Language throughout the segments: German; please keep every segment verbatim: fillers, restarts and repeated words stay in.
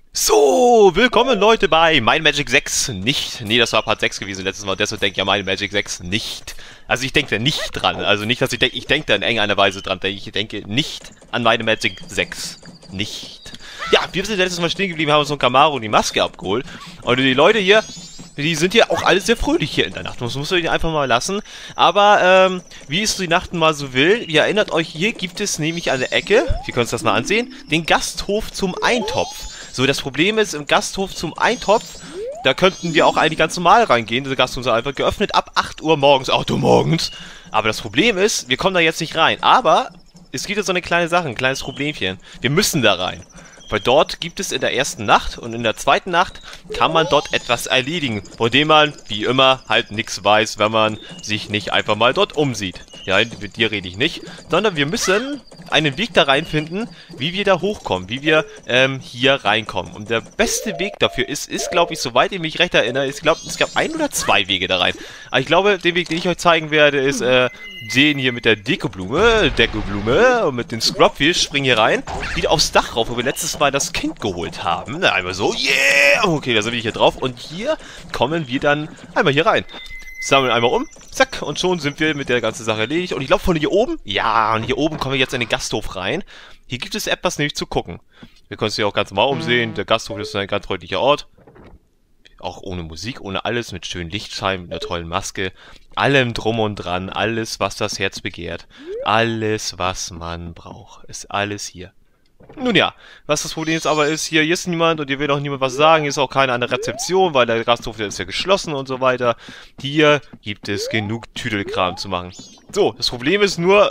So, willkommen Leute bei Might and Magic sechs nicht. Nee, das war Part sechs gewesen letztes Mal, deshalb denke ich an Might and Magic sechs nicht. Also ich denke da nicht dran, also nicht, dass ich denke, ich denke da in irgendeiner Weise dran, denn ich denke nicht an Might and Magic sechs nicht. Ja, wir sind letztes Mal stehen geblieben, haben uns von Camaro und die Maske abgeholt. Und die Leute hier, die sind ja auch alle sehr fröhlich hier in der Nacht. Das muss man einfach mal lassen. Aber, ähm, wie es die Nacht mal so will, ihr erinnert euch, hier gibt es nämlich an der Ecke, wir können uns das mal ansehen, den Gasthof zum Eintopf. So, das Problem ist, im Gasthof zum Eintopf, da könnten wir auch eigentlich ganz normal reingehen. Der Gasthof ist einfach geöffnet ab acht Uhr morgens, acht Uhr morgens. Aber das Problem ist, wir kommen da jetzt nicht rein. Aber es gibt jetzt so eine kleine Sache, ein kleines Problemchen. Wir müssen da rein. Weil dort gibt es in der ersten Nacht und in der zweiten Nacht kann man dort etwas erledigen, von dem man, wie immer, halt nichts weiß, wenn man sich nicht einfach mal dort umsieht. Ja, mit dir rede ich nicht, sondern wir müssen einen Weg da reinfinden, wie wir da hochkommen, wie wir ähm, hier reinkommen. Und der beste Weg dafür ist, ist glaube ich, soweit ich mich recht erinnere, ich glaube, es gab ein oder zwei Wege da rein. Aber ich glaube, den Weg, den ich euch zeigen werde, ist äh, den hier mit der Dekoblume, Dekoblume und mit den Scrubfish, springen hier rein, wieder aufs Dach rauf, wo wir letztes Mal das Kind geholt haben. Na, einmal so, yeah! Okay, da sind wir hier drauf und hier kommen wir dann einmal hier rein. Sammeln einmal um, zack, und schon sind wir mit der ganzen Sache erledigt. Und ich glaube von hier oben, ja, und hier oben kommen wir jetzt in den Gasthof rein. Hier gibt es etwas nämlich zu gucken. Wir können uns hier auch ganz normal umsehen. Der Gasthof ist ein ganz freundlicher Ort. Auch ohne Musik, ohne alles, mit schönen Lichtschein, mit einer tollen Maske. Allem drum und dran, alles, was das Herz begehrt. Alles, was man braucht, ist alles hier. Nun ja, was das Problem jetzt aber ist, hier, hier ist niemand und hier will auch niemand was sagen, hier ist auch keiner an der Rezeption, weil der Gasthof, der ist ja geschlossen und so weiter. Hier gibt es genug Tüdelkram zu machen. So, das Problem ist nur,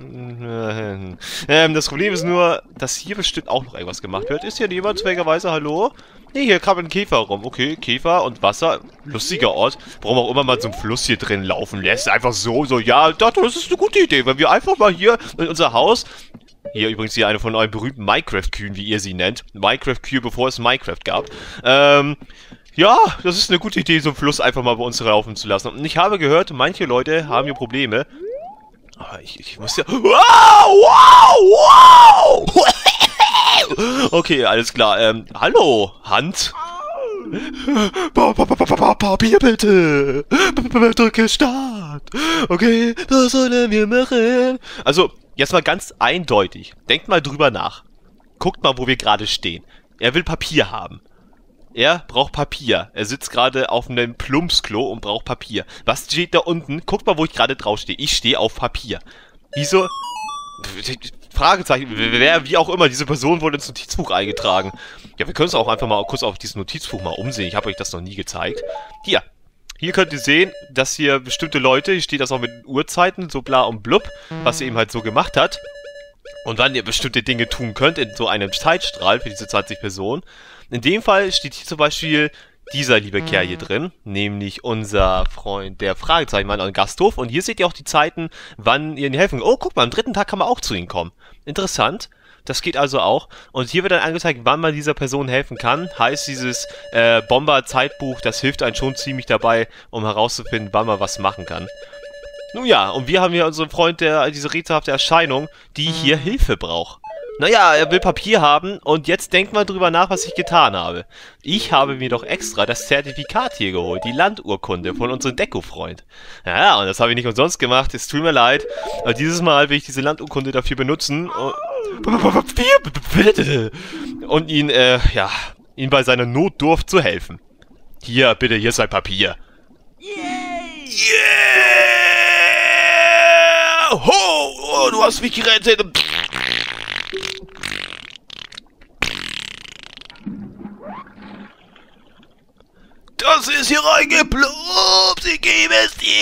ähm, das Problem ist nur, dass hier bestimmt auch noch irgendwas gemacht wird. Ist hier jemand zufälligerweise, hallo? Nee, hier kam ein Käfer rum. Okay, Käfer und Wasser, lustiger Ort. Warum auch immer man so einen Fluss hier drin laufen lässt. Einfach so, so, ja, das ist eine gute Idee, wenn wir einfach mal hier in unser Haus... Hier übrigens hier eine von euren berühmten Minecraft-Kühen, wie ihr sie nennt. Minecraft-Kühe, bevor es Minecraft gab. Ähm, ja, das ist eine gute Idee, so einen Fluss einfach mal bei uns laufen zu lassen. Und ich habe gehört, manche Leute haben hier Probleme. Aber ich, ich muss ja... Wow, wow, wow! Okay, alles klar. Ähm, hallo, Hand? Papier bitte! Drücke Start! Okay, was sollen wir machen? Also... Jetzt mal ganz eindeutig. Denkt mal drüber nach. Guckt mal, wo wir gerade stehen. Er will Papier haben. Er braucht Papier. Er sitzt gerade auf einem Plumpsklo und braucht Papier. Was steht da unten? Guckt mal, wo ich gerade drauf stehe. Ich stehe auf Papier. Wieso? Fragezeichen. Wer, wie auch immer, diese Person wurde ins Notizbuch eingetragen. Ja, wir können uns auch einfach mal kurz auf dieses Notizbuch mal umsehen. Ich habe euch das noch nie gezeigt. Hier. Hier könnt ihr sehen, dass hier bestimmte Leute, hier steht das auch mit Uhrzeiten, so bla und blub, was ihr eben halt so gemacht hat. Und wann ihr bestimmte Dinge tun könnt in so einem Zeitstrahl für diese zwanzig Personen. In dem Fall steht hier zum Beispiel dieser liebe Kerl hier drin, nämlich unser Freund, der Fragezeichenmann am Gasthof. Und hier seht ihr auch die Zeiten, wann ihr ihnen helfen könnt. Oh, guck mal, am dritten Tag kann man auch zu ihnen kommen. Interessant. Das geht also auch. Und hier wird dann angezeigt, wann man dieser Person helfen kann. Heißt, dieses äh, Bomber-Zeitbuch, das hilft einem schon ziemlich dabei, um herauszufinden, wann man was machen kann. Nun ja, und wir haben hier unseren Freund, der diese rätselhafte Erscheinung, die hier Hilfe braucht. Naja, er will Papier haben und jetzt denkt mal drüber nach, was ich getan habe. Ich habe mir doch extra das Zertifikat hier geholt, die Landurkunde von unserem Deko-Freund. Ja, und das habe ich nicht umsonst gemacht, es tut mir leid. Aber dieses Mal will ich diese Landurkunde dafür benutzen und, und ihn, äh, ja, ihm bei seiner Notdurft zu helfen. Hier, bitte, hier ist sein Papier. Yay! Yeah! Ho! Oh, du hast mich gerettet! Das ist hier reingeploppt! Ich gebe es dir!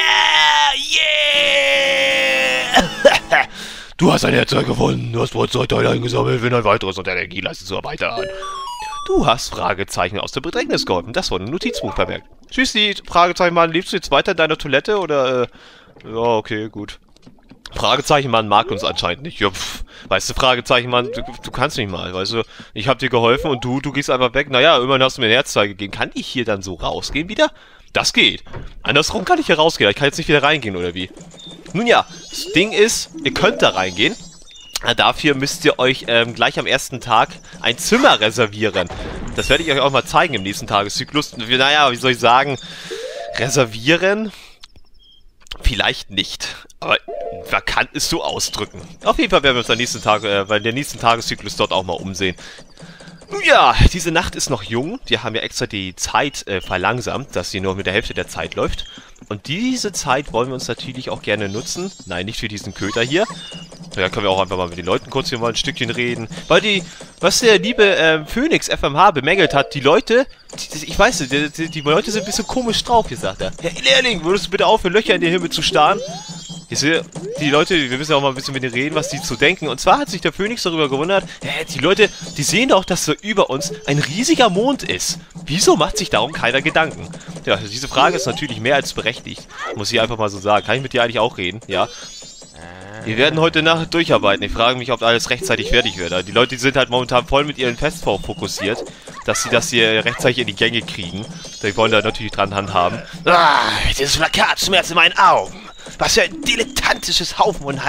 Yeah! Du hast ein Herzteil gefunden, du hast Wollzeugteile eingesammelt, wenn ein weiteres unter Energie leistest du weiter an. Du hast Fragezeichen aus der Bedrängnis geholfen, das wurde im Notizbuch vermerkt. Tschüssi, Fragezeichenmann, lebst du jetzt weiter in deiner Toilette oder, äh, ja, okay, gut. Fragezeichenmann mag uns anscheinend nicht. Ja, pff, weißt du, Fragezeichenmann, du, du kannst nicht mal, weißt du, ich hab dir geholfen und du, du gehst einfach weg. Naja, immerhin hast du mir ein Herzteil gegeben. Kann ich hier dann so rausgehen wieder? Das geht. Andersrum kann ich hier rausgehen, ich kann jetzt nicht wieder reingehen, oder wie? Nun ja, das Ding ist, ihr könnt da reingehen, Dafür müsst ihr euch ähm, gleich am ersten Tag ein Zimmer reservieren. Das werde ich euch auch mal zeigen im nächsten Tageszyklus. Naja, wie soll ich sagen, reservieren? Vielleicht nicht. Aber man kann es so ausdrücken. Auf jeden Fall werden wir uns am nächsten Tag, äh, bei der nächsten Tageszyklus dort auch mal umsehen. Ja, diese Nacht ist noch jung. Wir haben ja extra die Zeit äh, verlangsamt, dass sie nur mit der Hälfte der Zeit läuft. Und diese Zeit wollen wir uns natürlich auch gerne nutzen. Nein, nicht für diesen Köter hier. Da können wir auch einfach mal mit den Leuten kurz hier mal ein Stückchen reden. Weil die, was der liebe ähm, Phoenix F M H bemängelt hat, die Leute, die, ich weiß nicht, die, die, die Leute sind ein bisschen komisch drauf, hier sagt er. Herr Lehrling, würdest du bitte aufhören, Löcher in den Himmel zu starren? Jetzt, die Leute, wir müssen auch mal ein bisschen mit denen reden, was die zu denken. Und zwar hat sich der Phoenix darüber gewundert, hä, die Leute, die sehen doch, dass so über uns ein riesiger Mond ist. Wieso macht sich darum keiner Gedanken? Ja, diese Frage ist natürlich mehr als berechtigt. Muss ich einfach mal so sagen. Kann ich mit dir eigentlich auch reden? Ja. Wir werden heute Nacht durcharbeiten. Ich frage mich, ob alles rechtzeitig fertig wird. Die Leute die sind halt momentan voll mit ihren Festbau fokussiert, dass sie das hier rechtzeitig in die Gänge kriegen. Die wollen da natürlich dran handhaben. Ah, dieses Plakat schmerzt in meinen Augen. Was für ein dilettantisches Haufen und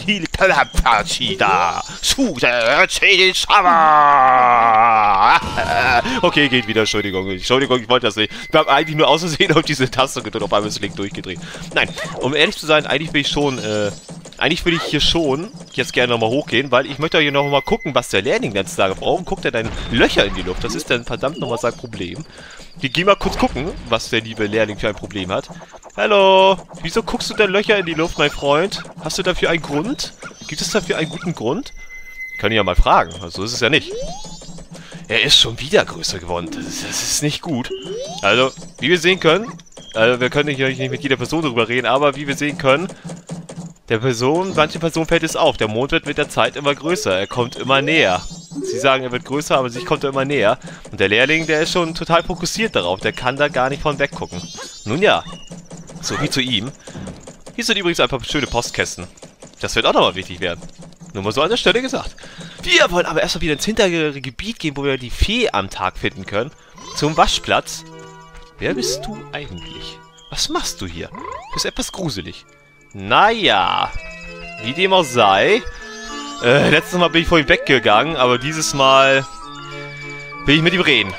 okay, geht wieder, Entschuldigung. Entschuldigung, ich wollte das nicht. Ich habe eigentlich nur aus Versehen auf diese Taste gedrückt, auf einmal ist das Link durchgedreht. Nein, um ehrlich zu sein, eigentlich will ich schon, äh, eigentlich würde ich hier schon jetzt gerne nochmal hochgehen, weil ich möchte hier nochmal gucken, was der Lehrling jetzt sagt. Warum guckt er denn Löcher in die Luft? Das ist dann verdammt nochmal sein Problem. Wir gehen mal kurz gucken, was der liebe Lehrling für ein Problem hat. Hallo, wieso guckst du denn Löcher in die Luft, mein Freund? Hast du dafür einen Grund? Gibt es dafür einen guten Grund? Ich kann ihn ja mal fragen, also ist es ja nicht. Er ist schon wieder größer geworden, das ist, das ist nicht gut. Also, wie wir sehen können, also wir können hier nicht mit jeder Person darüber reden, aber wie wir sehen können, der Person, manche Person fällt es auf, der Mond wird mit der Zeit immer größer, er kommt immer näher. Sie sagen, er wird größer, aber sich kommt er immer näher. Und der Lehrling, der ist schon total fokussiert darauf, der kann da gar nicht von weggucken. Nun ja, so viel zu ihm. Hier sind übrigens ein paar schöne Postkästen. Das wird auch nochmal wichtig werden. Nur mal so an der Stelle gesagt. Wir wollen aber erstmal wieder ins hintere Gebiet gehen, wo wir die Fee am Tag finden können. Zum Waschplatz. Wer bist du eigentlich? Was machst du hier? Du bist etwas gruselig. Naja, wie dem auch sei. Äh, letztes Mal bin ich vor ihm weggegangen, aber dieses Mal will ich mit ihm reden.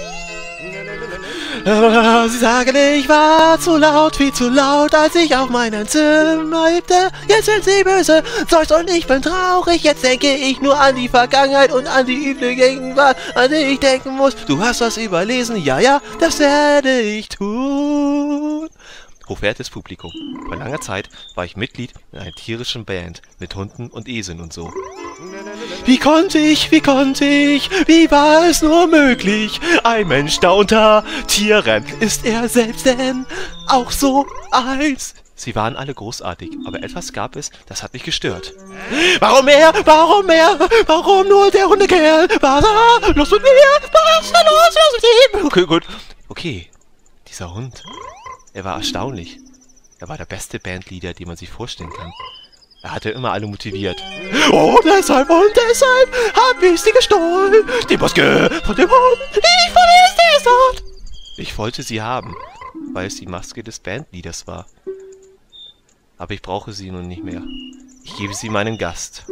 Sie sagen, ich war zu laut, viel zu laut, als ich auf meinem Zimmer lebte. Jetzt sind sie böse, seufzt und ich bin traurig. Jetzt denke ich nur an die Vergangenheit und an die üble Gegenwart, an die ich denken muss. Du hast was überlesen, ja, ja, das werde ich tun. Hochwertes Publikum. Vor langer Zeit war ich Mitglied in einer tierischen Band mit Hunden und Eseln und so. Wie konnte ich, wie konnte ich, wie war es nur möglich? Ein Mensch da unter Tieren, ist er selbst denn auch so als... Sie waren alle großartig, aber etwas gab es, das hat mich gestört. Warum er? Warum er? Warum nur der Hundekerl? Was da? Los mit mir! Was ist da los? Los mit ihm! Okay, gut. Okay, dieser Hund... Er war erstaunlich. Er war der beste Bandleader, den man sich vorstellen kann. Er hatte immer alle motiviert. Oh, deshalb und deshalb hab ich sie gestohlen. Die Maske von dem Hund. Ich verließ die Stadt. Ich wollte sie haben, weil es die Maske des Bandleaders war. Aber ich brauche sie nun nicht mehr. Ich gebe sie meinem Gast.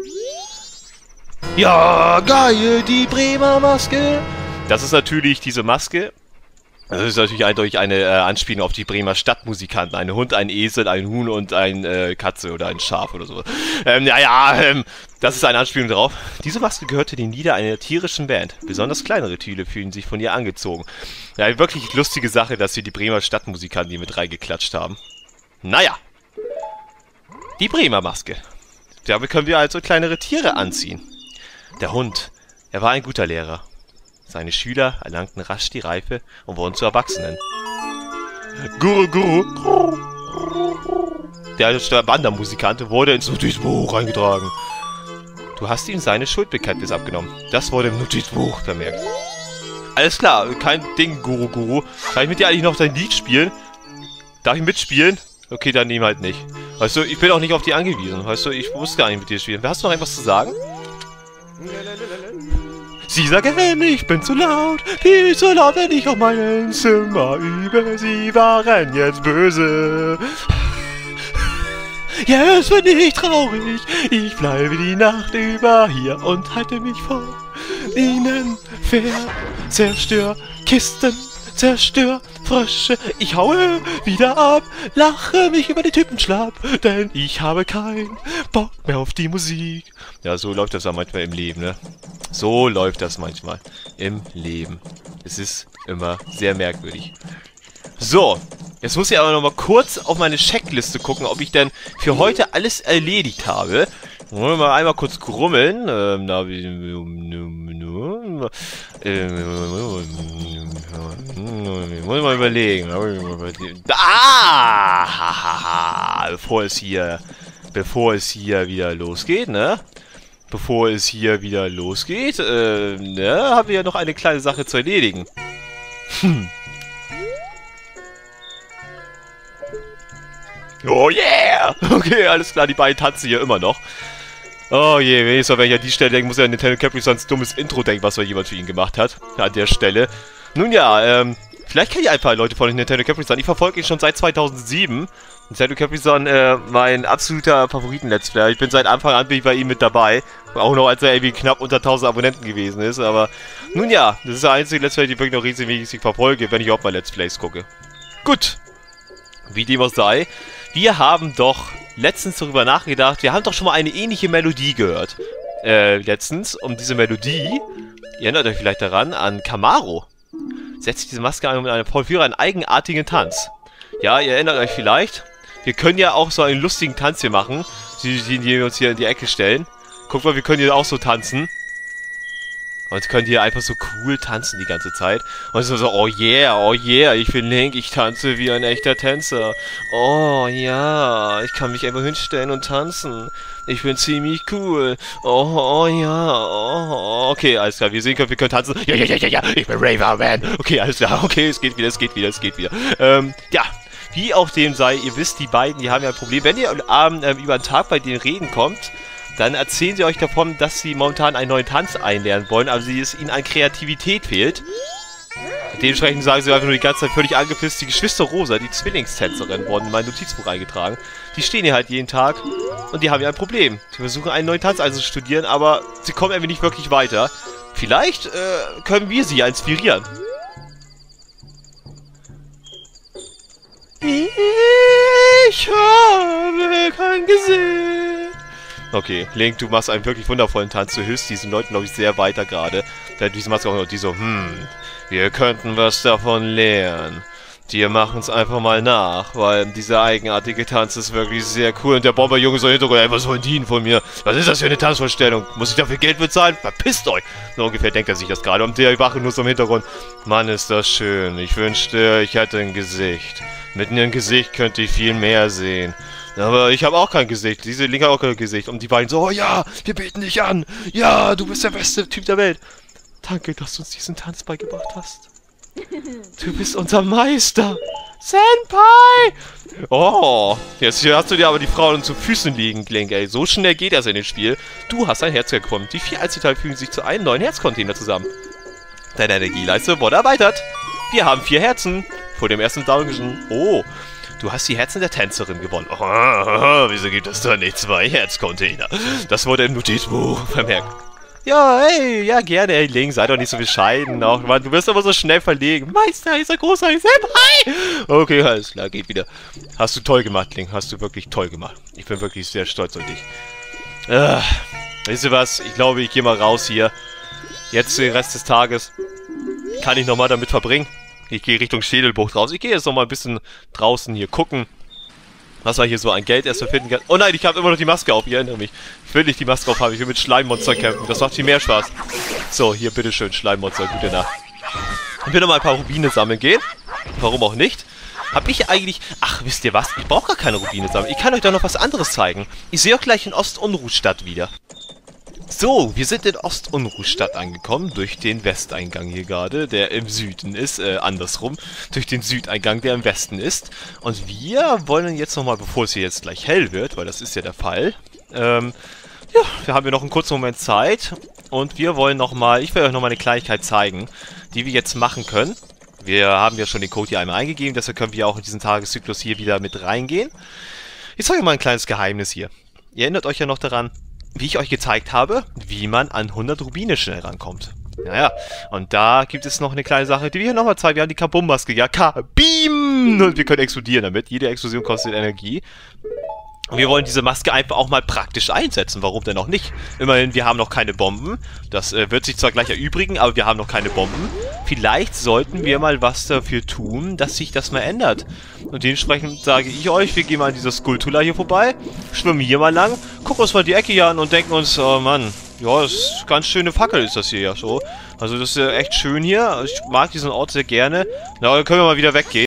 Ja, geil, die Bremer Maske. Das ist natürlich diese Maske. Das ist natürlich eindeutig eine äh, Anspielung auf die Bremer Stadtmusikanten. Ein Hund, ein Esel, ein Huhn und ein äh, Katze oder ein Schaf oder so. Ähm, naja, ähm, das ist eine Anspielung darauf. Diese Maske gehörte den Lieder einer tierischen Band. Besonders kleinere Tiere fühlen sich von ihr angezogen. Ja, eine wirklich lustige Sache, dass hier die Bremer Stadtmusikanten hier mit reingeklatscht haben. Naja. Die Bremer Maske. Damit können wir also kleinere Tiere anziehen. Der Hund, er war ein guter Lehrer. Seine Schüler erlangten rasch die Reife und wurden zu Erwachsenen. Guru, Guru. Der Wandermusikant wurde ins Notizbuch eingetragen. Du hast ihm seine Schuldbekenntnis abgenommen. Das wurde im Notizbuch vermerkt. Alles klar, kein Ding, Guru, Guru. Kann ich mit dir eigentlich noch dein Lied spielen? Darf ich mitspielen? Okay, dann nehm halt nicht. Weißt du, ich bin auch nicht auf dich angewiesen. Weißt du, ich muss gar nicht mit dir spielen. Hast du noch etwas zu sagen? Sie sagen, ich bin zu laut, viel zu laut, wenn ich auf meinem Zimmer übe. Sie waren jetzt böse. Jetzt bin ich traurig. Ich bleibe die Nacht über hier und halte mich vor ihnen fern. Zerstör Kisten, zerstör Frösche. Ich haue wieder ab, lache mich über den Typen schlapp, denn ich habe keinen Bock mehr auf die Musik. Ja, so läuft das ja manchmal im Leben, ne? So läuft das manchmal im Leben. Es ist immer sehr merkwürdig. So, jetzt muss ich aber noch mal kurz auf meine Checkliste gucken, ob ich denn für heute alles erledigt habe. Wollen wir mal einmal kurz grummeln. Ähm, na, wie, äh, muss ich mal überlegen. Ah! Bevor es hier, bevor es hier wieder losgeht, ne? Bevor es hier wieder losgeht, äh, ne, haben wir ja noch eine kleine Sache zu erledigen. Hm. Oh yeah! Okay, alles klar, die beiden tanzen hier immer noch. Oh je, wenigstens, wenn ich an die Stelle denke, muss ja an Nintendo Capri Suns dummes Intro denken, was so jemand für ihn gemacht hat. An der Stelle. Nun ja, ähm, vielleicht kennen die ein paar Leute von Nintendo Capri Sun. Ich verfolge ihn schon seit zweitausendsieben. Nintendo Capri Sun, äh, mein absoluter Favoriten-Let's Player. Ich bin seit Anfang an bin ich bei ihm mit dabei. Auch noch, als er irgendwie knapp unter tausend Abonnenten gewesen ist. Aber nun ja, das ist der einzige Let's Play, den ich wirklich noch regelmäßig verfolge, wenn ich überhaupt mal Let's Plays gucke. Gut. Wie dem auch sei. Wir haben doch letztens darüber nachgedacht, wir haben doch schon mal eine ähnliche Melodie gehört. Äh, letztens. Um diese Melodie, ihr erinnert euch vielleicht daran, an Camaro. Setzt diese Maske an mit einem Vollführer einen eigenartigen Tanz. Ja, ihr erinnert euch vielleicht. Wir können ja auch so einen lustigen Tanz hier machen. Die, die, die wir uns hier in die Ecke stellen. Guck mal, wir können hier auch so tanzen. Und können hier einfach so cool tanzen die ganze Zeit. Und so, so, oh yeah, oh yeah, ich bin Link, ich tanze wie ein echter Tänzer. Oh ja, ich kann mich einfach hinstellen und tanzen. Ich bin ziemlich cool. Oh, oh ja, oh, okay, alles klar, wir sehen können, wir können tanzen. Ja, ja, ja, ja, ja, ich bin Raver Man. Okay, alles klar, okay, es geht wieder, es geht wieder, es geht wieder. Ähm, ja. Wie auch dem sei, ihr wisst, die beiden, die haben ja ein Problem. Wenn ihr am Abend ähm, über den Tag bei denen reden kommt, dann erzählen sie euch davon, dass sie momentan einen neuen Tanz einlernen wollen, aber sie, es ihnen an Kreativität fehlt. Dementsprechend sagen sie einfach nur die ganze Zeit völlig angepisst. Die Geschwister Rosa, die Zwillingstänzerin, wurden in mein Notizbuch eingetragen. Die stehen hier halt jeden Tag und die haben ja ein Problem. Sie versuchen einen neuen Tanz einzustudieren, aber sie kommen irgendwie nicht wirklich weiter. Vielleicht äh, können wir sie ja inspirieren. Ich habe kein Gesicht. Okay, Link, du machst einen wirklich wundervollen Tanz. Du hilfst diesen Leuten, glaube ich, sehr weiter gerade. Da diese Maske auch noch, die so, hm, wir könnten was davon lernen. Die machen es einfach mal nach, weil dieser eigenartige Tanz ist wirklich sehr cool. Und der Bomberjunge so im Hintergrund, ey, was wollen die denn von mir? Was ist das für eine Tanzvorstellung? Muss ich dafür Geld bezahlen? Verpisst euch! So ungefähr denkt er sich das gerade. Und der Wache nur so im Hintergrund, Mann, ist das schön. Ich wünschte, ich hätte ein Gesicht. Mit einem Gesicht könnte ich viel mehr sehen. Aber ich habe auch kein Gesicht. Diese Linke hat auch kein Gesicht. Und die beiden so, oh ja, wir beten dich an. Ja, du bist der beste Typ der Welt. Danke, dass du uns diesen Tanz beigebracht hast. Du bist unser Meister. Senpai! Oh, jetzt hast du dir aber die Frauen zu Füßen liegen, Link, ey. So schnell geht das in dem Spiel. Du hast ein Herz bekommen. Die vier Einzelteile fügen sich zu einem neuen Herzcontainer zusammen. Deine Energieleiste wurde erweitert. Wir haben vier Herzen. Vor dem ersten Dungeon. Oh, du hast die Herzen der Tänzerin gewonnen. Oh, oh, oh, wieso gibt es da nicht zwei Herzcontainer? Das wurde im Notizbuch vermerkt. Ja, hey, ja, gerne, hey, Link, sei doch nicht so bescheiden. Auch, Mann, du wirst aber so schnell verlegen. Meister, ist er großartig. Senpai! Okay, alles klar, geht wieder. Hast du toll gemacht, Link, hast du wirklich toll gemacht. Ich bin wirklich sehr stolz auf dich. Äh, wisst ihr was? Ich glaube, ich gehe mal raus hier. Jetzt den Rest des Tages kann ich nochmal damit verbringen. Ich gehe Richtung Schädelbucht raus. Ich gehe jetzt nochmal ein bisschen draußen hier gucken, was wir hier so an Geld erst finden kann. Oh nein, ich habe immer noch die Maske auf. Ich erinnere mich. Ich will nicht die Maske auf haben. Ich will mit Schleimmonster kämpfen. Das macht viel mehr Spaß. So, hier, bitteschön, Schleimmonster. Gute Nacht. Ich will nochmal ein paar Rubine sammeln gehen. Warum auch nicht? Hab ich eigentlich... Ach, wisst ihr was? Ich brauche gar keine Rubine sammeln. Ich kann euch doch noch was anderes zeigen. Ich sehe auch gleich in Ost-Unruhstadt wieder. So, wir sind in Ost-Unruhstadt angekommen, durch den Westeingang hier gerade, der im Süden ist, äh, andersrum, durch den Südeingang, der im Westen ist. Und wir wollen jetzt nochmal, bevor es hier jetzt gleich hell wird, weil das ist ja der Fall, ähm, ja, wir haben ja noch einen kurzen Moment Zeit und wir wollen nochmal, ich will euch nochmal eine Kleinigkeit zeigen, die wir jetzt machen können. Wir haben ja schon den Code hier einmal eingegeben, deshalb können wir auch in diesen Tageszyklus hier wieder mit reingehen. Ich zeige euch mal ein kleines Geheimnis hier. Ihr erinnert euch ja noch daran, wie ich euch gezeigt habe, wie man an hundert Rubine schnell rankommt. Naja, und da gibt es noch eine kleine Sache, die wir hier nochmal zeigen. Wir haben die Kabum-Maske, ja, K-Beam! Und wir können explodieren damit. Jede Explosion kostet Energie. Und wir wollen diese Maske einfach auch mal praktisch einsetzen. Warum denn auch nicht? Immerhin, wir haben noch keine Bomben. Das äh, wird sich zwar gleich erübrigen, aber wir haben noch keine Bomben. Vielleicht sollten wir mal was dafür tun, dass sich das mal ändert. Und dementsprechend sage ich euch, wir gehen mal an dieser Skulltula hier vorbei, schwimmen hier mal lang, gucken uns mal die Ecke hier an und denken uns, oh Mann, ja, das ist eine ganz schöne Fackel ist das hier ja so. Also das ist ja echt schön hier. Ich mag diesen Ort sehr gerne. Na, dann können wir mal wieder weggehen.